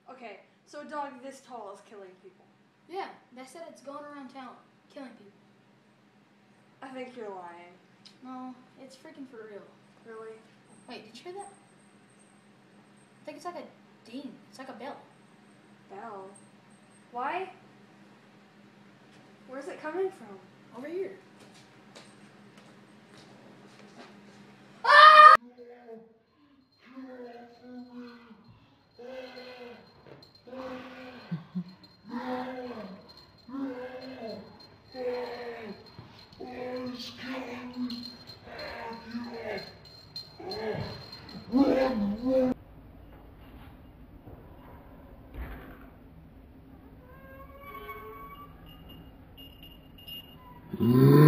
Okay, so a dog this tall is killing people. Yeah, they said it's going around town, killing people. I think you're lying. No, it's freaking for real. Really? Wait, did you hear that? I think it's like a ding. It's like a bell. Bell? Why? Where's it coming from? Over here. Mm-hmm.